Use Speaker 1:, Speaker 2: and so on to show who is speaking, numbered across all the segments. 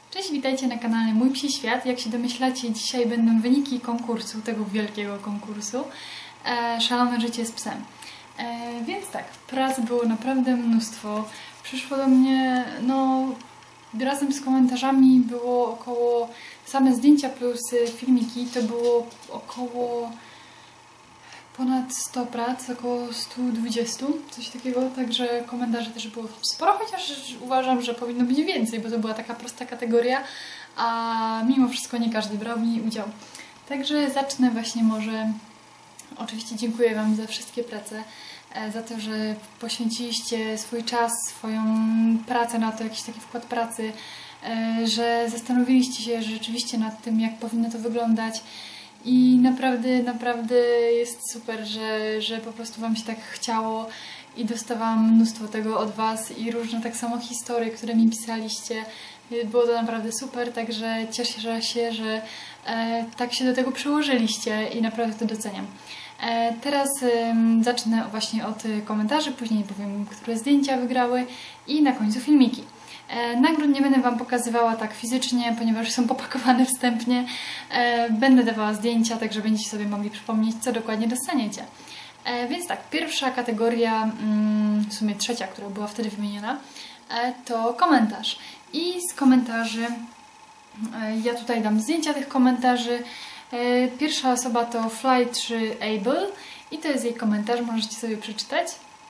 Speaker 1: Cześć, witajcie na kanale Mój Psi Świat. Jak się domyślacie, dzisiaj będą wyniki konkursu, tego wielkiego konkursu Szalone życie z psem. Więc tak, prac było naprawdę mnóstwo. Przyszło do mnie, razem z komentarzami było około, same zdjęcia plus filmiki, to było około ponad 100 prac, około 120, coś takiego, także komentarzy też było sporo, chociaż uważam, że powinno być więcej, bo to była taka prosta kategoria, a mimo wszystko nie każdy brał w niej udział. Także zacznę właśnie może, oczywiście dziękuję Wam za wszystkie prace, za to, że poświęciliście swój czas, swoją pracę na to, jakiś taki wkład pracy, że zastanowiliście się rzeczywiście nad tym, jak powinno to wyglądać. I naprawdę jest super, że po prostu Wam się tak chciało i dostawałam mnóstwo tego od Was i różne tak samo historie, które mi pisaliście. Było to naprawdę super, także cieszę się, że tak się do tego przyłożyliście i naprawdę to doceniam. Teraz zacznę właśnie od komentarzy, później powiem, które zdjęcia wygrały i na końcu filmiki. Nagród nie będę Wam pokazywała tak fizycznie, ponieważ są popakowane wstępnie. Będę dawała zdjęcia, także będziecie sobie mogli przypomnieć, co dokładnie dostaniecie. Więc tak, pierwsza kategoria, w sumie trzecia, która była wtedy wymieniona, to komentarz. I z komentarzy, ja tutaj dam zdjęcia tych komentarzy. Pierwsza osoba to Fly3Able i to jest jej komentarz, możecie sobie przeczytać.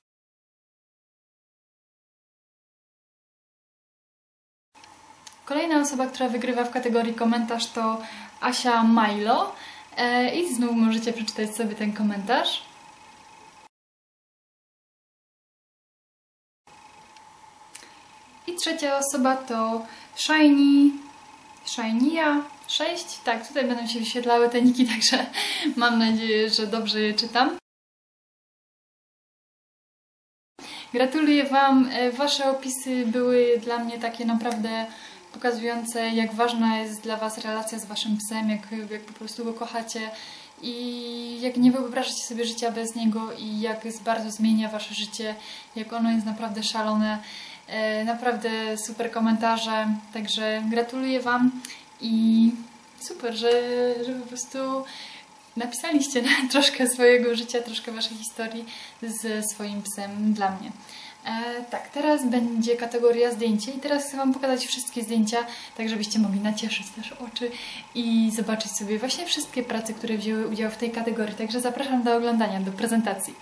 Speaker 1: Kolejna osoba, która wygrywa w kategorii komentarz, to Asia Milo i znów możecie przeczytać sobie ten komentarz. I trzecia osoba to Shinya 6. Tak, tutaj będą się wyświetlały te niki, także mam nadzieję, że dobrze je czytam. Gratuluję Wam. Wasze opisy były dla mnie takie naprawdę pokazujące, jak ważna jest dla Was relacja z Waszym psem, jak po prostu go kochacie i jak nie wyobrażacie sobie życia bez niego i jak bardzo zmienia Wasze życie, jak ono jest naprawdę szalone. Naprawdę super komentarze, także gratuluję Wam i super, że po prostu napisaliście troszkę swojego życia, troszkę Waszej historii ze swoim psem dla mnie. Tak, teraz będzie kategoria zdjęcie i teraz chcę Wam pokazać wszystkie zdjęcia, tak żebyście mogli nacieszyć też oczy i zobaczyć sobie właśnie wszystkie prace, które wzięły udział w tej kategorii. Także zapraszam do oglądania, do prezentacji.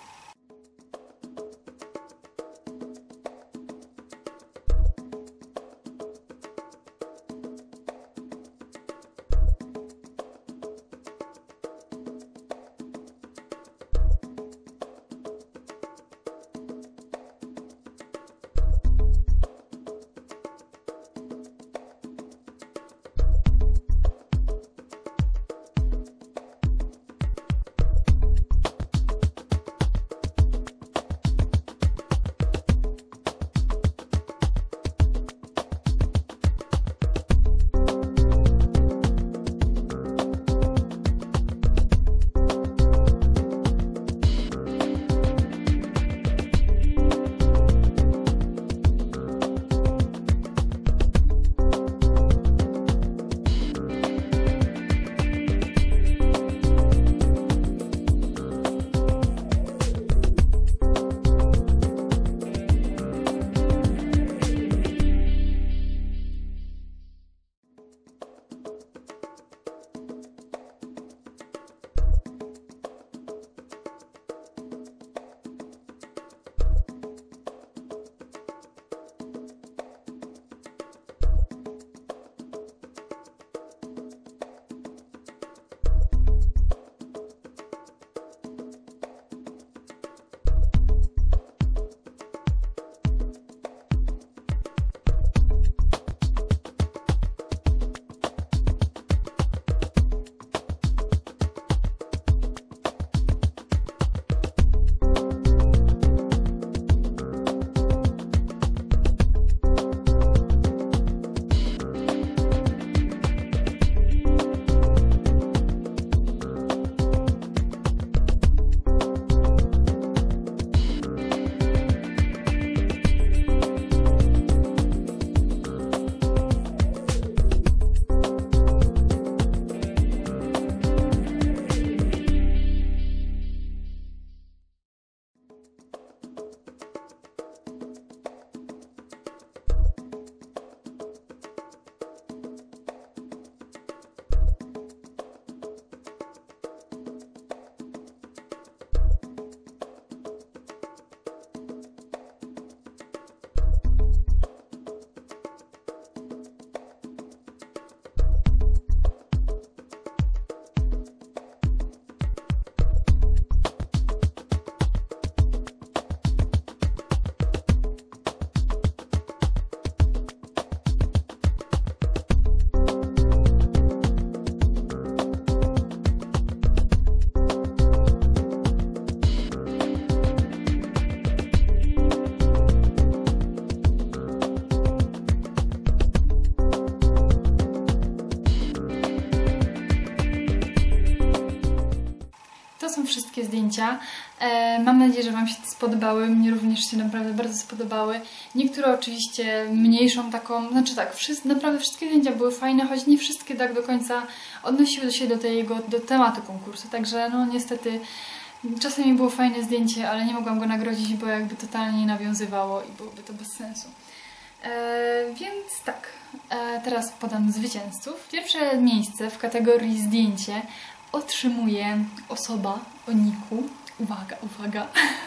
Speaker 1: są wszystkie zdjęcia. Mam nadzieję, że Wam się spodobały. Mnie również się naprawdę bardzo spodobały. Niektóre oczywiście mniejszą taką, znaczy tak, naprawdę wszystkie zdjęcia były fajne, choć nie wszystkie tak do końca odnosiły się do tematu konkursu. Także no niestety czasami było fajne zdjęcie, ale nie mogłam go nagrodzić, bo jakby totalnie nie nawiązywało i byłoby to bez sensu. Więc tak, teraz podam zwycięzców. Pierwsze miejsce w kategorii zdjęcie otrzymuje osoba o niku, uwaga, uwaga,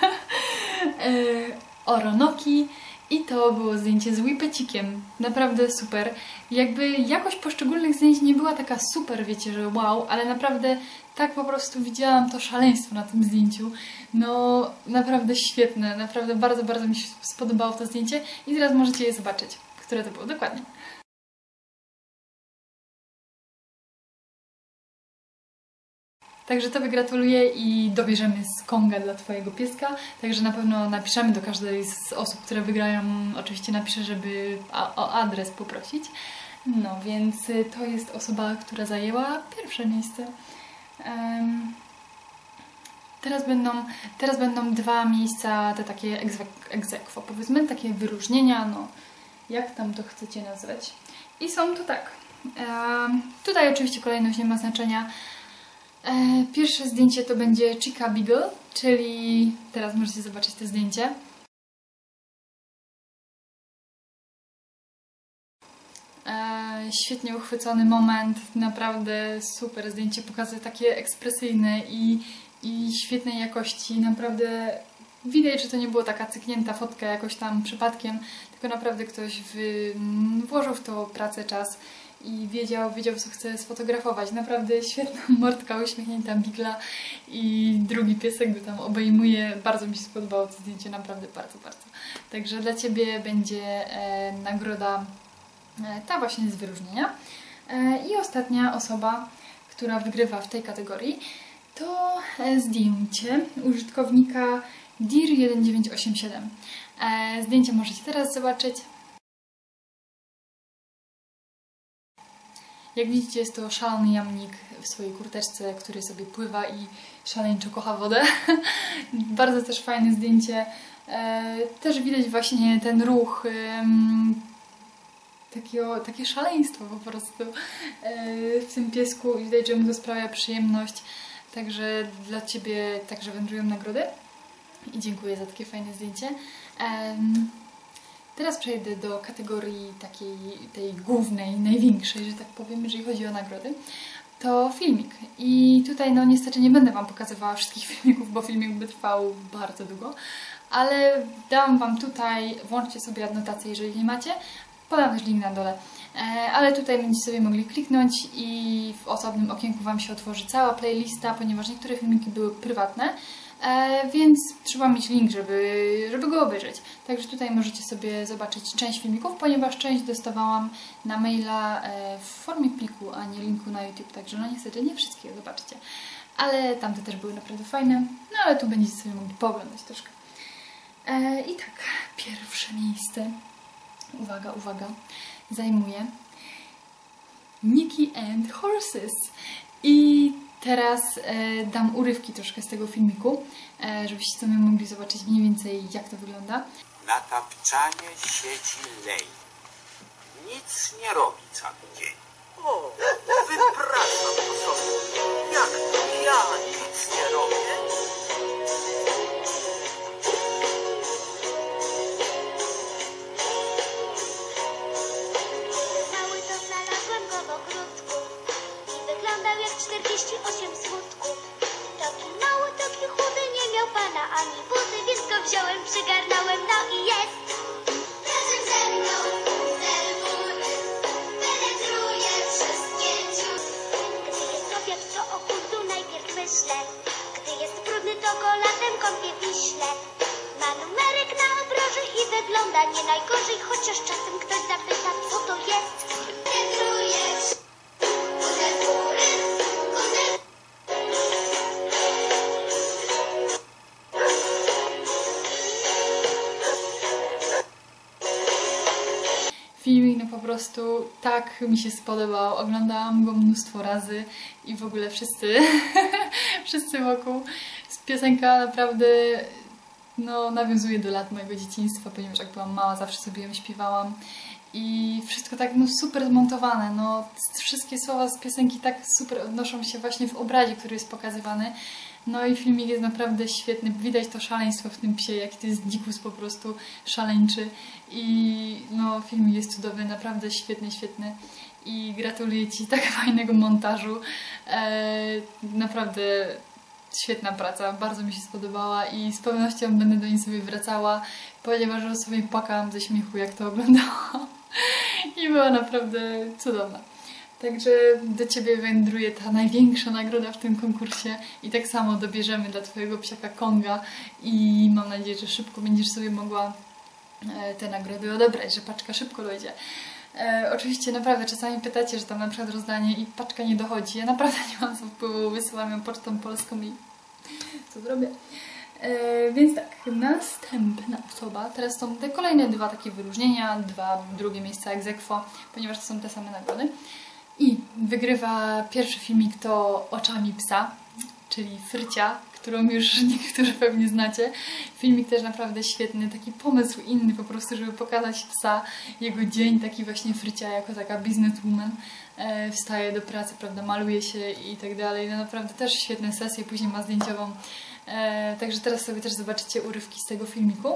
Speaker 1: Oronoki i to było zdjęcie z Whippecikiem. Naprawdę super. Jakby jakość poszczególnych zdjęć nie była taka super, wiecie, że wow, ale naprawdę tak po prostu widziałam to szaleństwo na tym zdjęciu. No naprawdę świetne, naprawdę bardzo, bardzo mi się spodobało to zdjęcie i teraz możecie je zobaczyć, które to było dokładnie. Także Tobie gratuluję i dobierzemy skonga dla Twojego pieska. Także na pewno napiszemy do każdej z osób, które wygrają. Oczywiście napiszę, żeby o adres poprosić. No więc to jest osoba, która zajęła pierwsze miejsce. Teraz będą dwa miejsca, te takie ex aequo, powiedzmy, takie wyróżnienia, no jak tam to chcecie nazwać. I są to tak. Tutaj oczywiście kolejność nie ma znaczenia. Pierwsze zdjęcie to będzie Chica Beagle, czyli teraz możecie zobaczyć to zdjęcie. Świetnie uchwycony moment, naprawdę super zdjęcie, pokazuje takie ekspresyjne i świetnej jakości, naprawdę widać, że to nie była taka cyknięta fotka jakoś tam przypadkiem, tylko naprawdę ktoś włożył w to pracę, czas i wiedział co chce sfotografować. Naprawdę świetna mordka uśmiechnięta Bigla i drugi piesek go tam obejmuje. Bardzo mi się spodobało to zdjęcie, naprawdę bardzo, bardzo. Także dla Ciebie będzie nagroda ta właśnie z wyróżnienia. I ostatnia osoba, która wygrywa w tej kategorii, to zdjęcie użytkownika Dir1987. Zdjęcie możecie teraz zobaczyć. Jak widzicie, jest to szalony jamnik w swojej kurteczce, który sobie pływa i szaleńczo kocha wodę. Bardzo też fajne zdjęcie. Też widać właśnie ten ruch, takie szaleństwo po prostu w tym piesku i widać, że mu to sprawia przyjemność. Także dla Ciebie także wędrują nagrody i dziękuję za takie fajne zdjęcie. Teraz przejdę do kategorii takiej, tej głównej, największej, że tak powiem, jeżeli chodzi o nagrody. To filmik. I tutaj no niestety nie będę Wam pokazywała wszystkich filmików, bo filmik by trwał bardzo długo. Ale dałam Wam tutaj, włączcie sobie adnotację, jeżeli nie macie. Podam też link na dole. Ale tutaj będziecie sobie mogli kliknąć i w osobnym okienku Wam się otworzy cała playlista, ponieważ niektóre filmiki były prywatne. Więc trzeba mieć link, żeby go obejrzeć. Także tutaj możecie sobie zobaczyć część filmików, ponieważ część dostawałam na maila w formie pliku, a nie linku na YouTube. Także no niestety nie wszystkie zobaczycie. Ale tamte też były naprawdę fajne. No ale tu będziecie sobie mogli pooglądać troszkę. I tak, pierwsze miejsce, uwaga, uwaga, zajmuje Nikki and Horses. I teraz dam urywki troszkę z tego filmiku, żebyście sobie mogli zobaczyć mniej więcej, jak to wygląda.
Speaker 2: Na tapczanie siedzi lej. Nic nie robi cały dzień. O, wypraszam to sobie. Jak to ja nic nie robię?
Speaker 3: Mały to znalazłem go w ogródku i wyglądał jak 48 smutków. Taki mały, taki chudy, nie miał pana ani buty, więc go wziąłem, przygarnąłem, no i jest. Razem ze mną cel góry penetruje wszystkie dziury. Gdy jest obiad, to o kurdu najpierw myślę. Gdy jest brudny, to go latem kąpię w Wiśle. Ma numerek na obroży i wygląda nie najgorzej, chociaż czasem ktoś zapyta, co to jest. Penetruje cel góry,
Speaker 1: Filmik no po prostu tak mi się spodobał, oglądałam go mnóstwo razy i w ogóle wszyscy wszyscy wokół. Piosenka naprawdę no, nawiązuje do lat mojego dzieciństwa, ponieważ jak byłam mała, zawsze sobie ją śpiewałam. I wszystko tak no, super zmontowane. No, wszystkie słowa z piosenki tak super odnoszą się właśnie w obrazie, który jest pokazywany. No i filmik jest naprawdę świetny. Widać to szaleństwo w tym psie, jaki to jest dzikus po prostu szaleńczy. I no, filmik jest cudowny, naprawdę świetny, świetny. I gratuluję Ci tak fajnego montażu. Naprawdę świetna praca, bardzo mi się spodobała i z pewnością będę do niej sobie wracała, ponieważ sobie płakałam ze śmiechu, jak to oglądałam. I była naprawdę cudowna. Także do Ciebie wędruje ta największa nagroda w tym konkursie i tak samo dobierzemy dla Twojego psiaka Konga i mam nadzieję, że szybko będziesz sobie mogła te nagrody odebrać, że paczka szybko dojdzie. Oczywiście naprawdę czasami pytacie, że tam na przykład rozdanie i paczka nie dochodzi. Ja naprawdę nie mam wpływu, wysyłam ją pocztą polską i co zrobię. Więc tak, następna osoba, teraz są te kolejne dwa takie wyróżnienia, drugie miejsca ex aequo, ponieważ to są te same nagrody. I wygrywa pierwszy filmik to Oczami psa, czyli Frycia, którą już niektórzy pewnie znacie. Filmik też naprawdę świetny, taki pomysł inny po prostu, żeby pokazać psa, jego dzień, taki właśnie Frycia jako taka businesswoman. Wstaje do pracy, prawda, maluje się i tak dalej. No naprawdę też świetne sesje, później ma zdjęciową. Także teraz sobie też zobaczycie urywki z tego filmiku.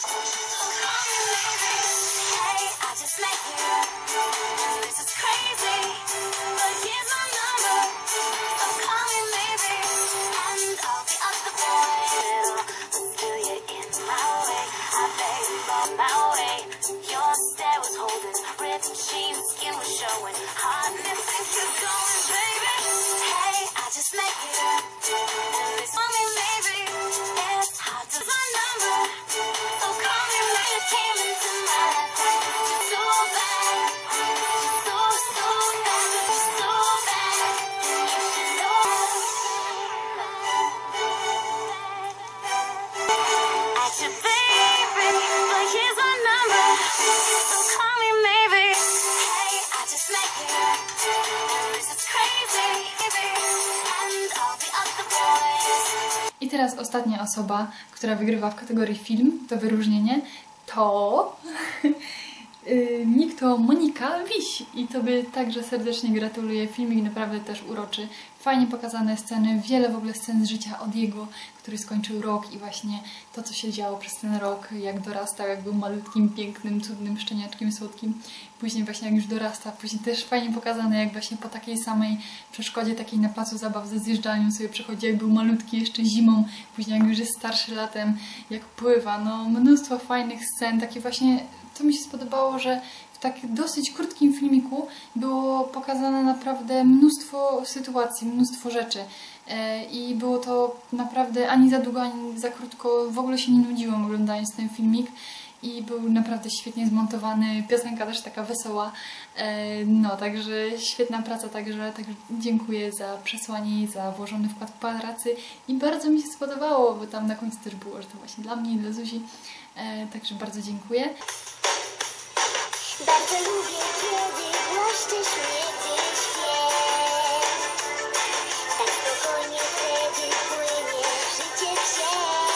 Speaker 1: I teraz ostatnia osoba, która wygrywa w kategorii film, to wyróżnienie, to nick to Monika Wiś. I Tobie także serdecznie gratuluję. Filmik naprawdę też uroczy. Fajnie pokazane sceny, wiele w ogóle scen z życia Odiego, który skończył rok i właśnie to, co się działo przez ten rok, jak dorastał, jak był malutkim, pięknym, cudnym szczeniaczkiem słodkim. Później właśnie jak już dorasta, później też fajnie pokazane, jak właśnie po takiej samej przeszkodzie, takiej na placu zabaw ze zjeżdżalnią sobie przechodzi, jak był malutki jeszcze zimą, później jak już jest starszy latem, jak pływa. No mnóstwo fajnych scen, takie właśnie, to mi się spodobało, że w tak dosyć krótkim filmiku było pokazane naprawdę mnóstwo sytuacji, mnóstwo rzeczy. I było to naprawdę ani za długo, ani za krótko. W ogóle się nie nudziłam oglądając ten filmik. I był naprawdę świetnie zmontowany. Piosenka też taka wesoła. No, także świetna praca. Także dziękuję za przesłanie, za włożony wkład pracy. I bardzo mi się spodobało, bo tam na końcu też było, że to właśnie dla mnie i dla Zuzi. Także bardzo dziękuję.
Speaker 3: Bardzo lubię, kiedy głośny śmiechy śpiew. Tak spokojnie wtedy płynie życie psie.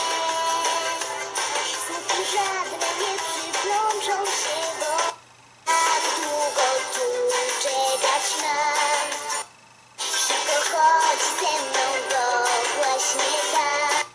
Speaker 3: Smutki żadne nie przyplączą się, bo tak długo tu czekać mam. Szybko chodź ze mną, bo właśnie tak.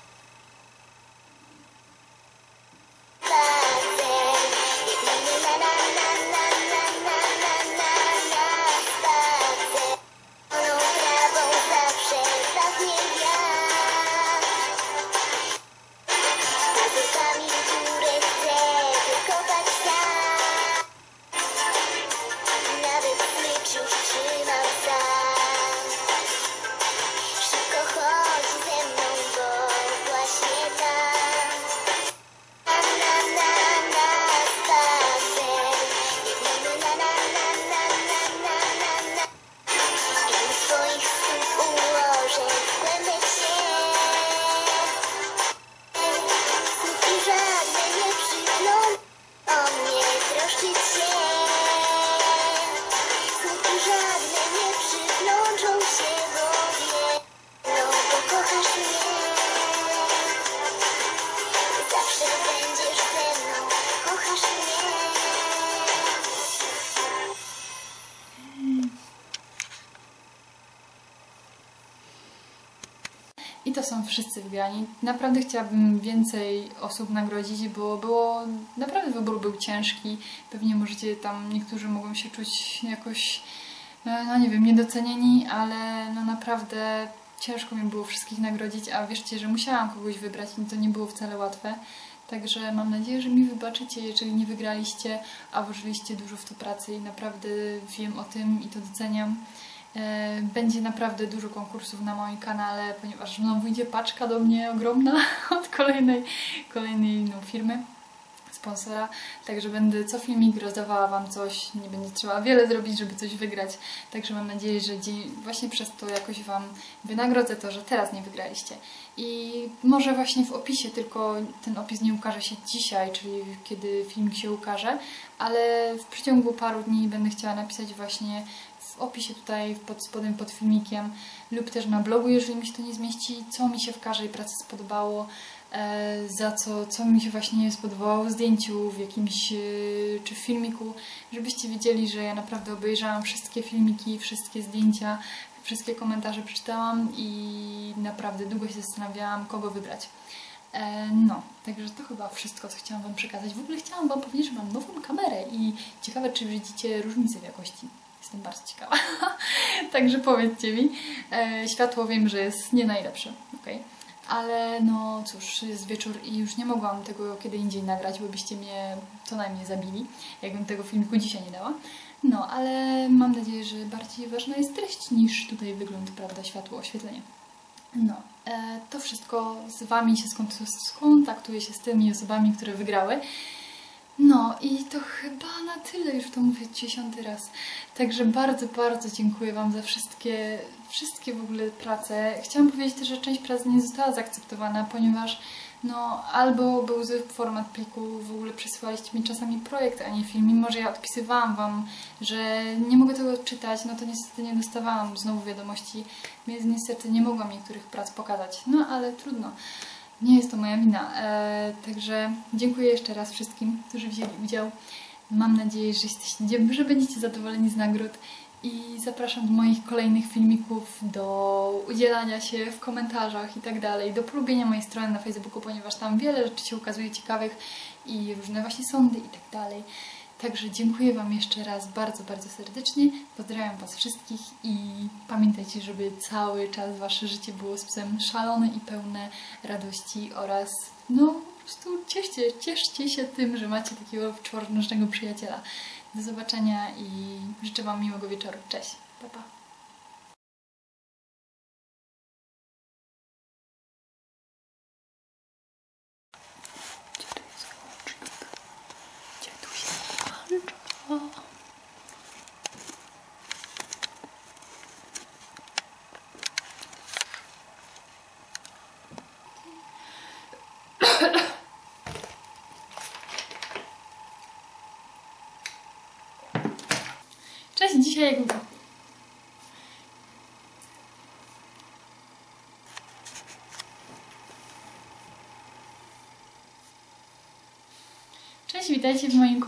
Speaker 1: są wszyscy wygrani. Naprawdę chciałabym więcej osób nagrodzić, bo było, naprawdę wybór był ciężki. Pewnie możecie tam, niektórzy mogą się czuć jakoś, no nie wiem, niedocenieni, ale no naprawdę ciężko mi było wszystkich nagrodzić, a wierzcie, że musiałam kogoś wybrać i to nie było wcale łatwe. Także mam nadzieję, że mi wybaczycie, jeżeli nie wygraliście, a włożyliście dużo w to pracy i naprawdę wiem o tym i to doceniam. Będzie naprawdę dużo konkursów na moim kanale, ponieważ znowu idzie paczka do mnie ogromna od kolejnej no, firmy, sponsora. Także będę co filmik rozdawała Wam coś, nie będzie trzeba wiele zrobić, żeby coś wygrać. Także mam nadzieję, że właśnie przez to jakoś Wam wynagrodzę to, że teraz nie wygraliście. I może właśnie w opisie, tylko ten opis nie ukaże się dzisiaj, czyli kiedy filmik się ukaże, ale w przeciągu paru dni będę chciała napisać właśnie w opisie tutaj pod spodem, pod filmikiem lub też na blogu, jeżeli mi się to nie zmieści, co mi się w każdej pracy spodobało, za co mi się właśnie spodobało w zdjęciu, w jakimś czy w filmiku, żebyście wiedzieli, że ja naprawdę obejrzałam wszystkie filmiki, wszystkie zdjęcia, wszystkie komentarze przeczytałam i naprawdę długo się zastanawiałam, kogo wybrać. No, także to chyba wszystko, co chciałam Wam przekazać. W ogóle chciałam Wam powiedzieć, że mam nową kamerę i ciekawe, czy widzicie różnicę w jakości. Jestem bardzo ciekawa. Także powiedzcie mi. Światło wiem, że jest nie najlepsze, okej. Ale no cóż, jest wieczór i już nie mogłam tego kiedy indziej nagrać, bo byście mnie co najmniej zabili, jakbym tego filmiku dzisiaj nie dała. No, ale mam nadzieję, że bardziej ważna jest treść niż tutaj wygląd, prawda, światło, oświetlenie. No, to wszystko z Wami się skontaktuję się z tymi osobami, które wygrały. No i to chyba na tyle, już to mówię 10. raz. Także bardzo, bardzo dziękuję Wam za wszystkie w ogóle prace. Chciałam powiedzieć też, że część prac nie została zaakceptowana, ponieważ no albo był zły format pliku, w ogóle przesyłaliście mi czasami projekt, a nie film. Mimo że ja odpisywałam Wam, że nie mogę tego odczytać, no to niestety nie dostawałam znowu wiadomości, więc niestety nie mogłam niektórych prac pokazać. No ale trudno. Nie jest to moja wina. Także dziękuję jeszcze raz wszystkim, którzy wzięli udział. Mam nadzieję, że będziecie zadowoleni z nagród i zapraszam do moich kolejnych filmików, do udzielania się w komentarzach i tak dalej, do polubienia mojej strony na Facebooku, ponieważ tam wiele rzeczy się ukazuje ciekawych i różne właśnie sądy i tak dalej. Także dziękuję Wam jeszcze raz bardzo, bardzo serdecznie. Pozdrawiam Was wszystkich i pamiętajcie, żeby cały czas Wasze życie było z psem szalone i pełne radości oraz no po prostu cieszcie się tym, że macie takiego czworonożnego przyjaciela. Do zobaczenia i życzę Wam miłego wieczoru. Cześć, pa pa. Cześć, dzisiaj Cześć, witajcie w moim